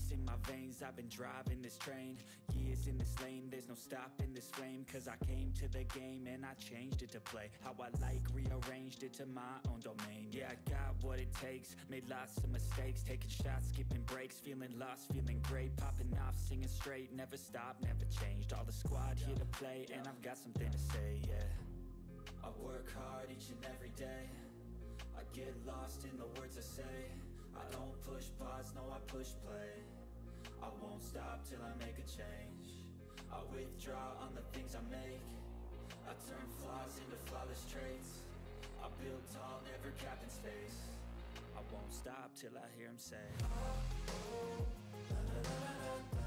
ice in my veins, I've been driving this train. Years in this lane, there's no stopping this flame. Cause I came to the game and I changed it to play how I like, rearranged it to my own domain. Yeah, I got what it takes, made lots of mistakes, taking shots, skipping breaks, feeling lost, feeling great, popping off, singing straight, never stopped, never changed. All the squad here to play, and I've got something to say, yeah. I work hard each and every day, I get lost in the words I say. I don't push pause, no I push play. I won't stop till I make a change. I withdraw on the things I make. I turn flaws into flawless traits. I build tall, never capped in space. I won't stop till I hear him say, oh, oh, la, la, la, la, la.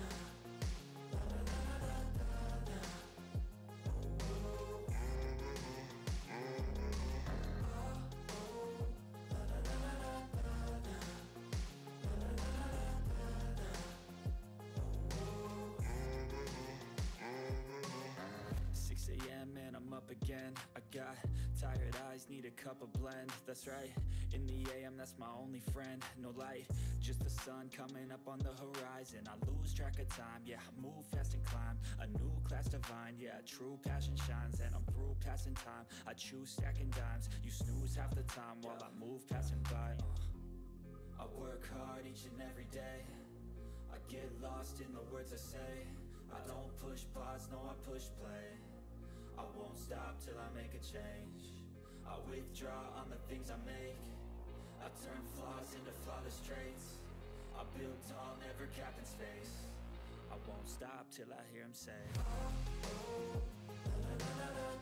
And I'm up again. I got tired eyes, need a cup of blend. That's right, in the AM, that's my only friend. No light, just the sun coming up on the horizon. I lose track of time, yeah, I move fast and climb a new class divine, yeah, true passion shines. And I'm through passing time, I choose stacking dimes. You snooze half the time while I move passing by. I work hard each and every day, I get lost in the words I say. I don't push pause, no I push play. I won't stop till I make a change. I withdraw on the things I make. I turn flaws into flawless traits. I build tall, never capped in space. I won't stop till I hear him say, oh, oh, la, la, la, la.